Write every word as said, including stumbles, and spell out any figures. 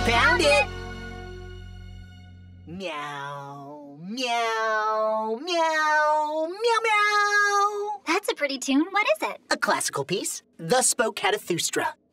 Found it! Meow, meow, meow, meow, meow. That's a pretty tune. What is it? A classical piece, The Spoke Zarathustra.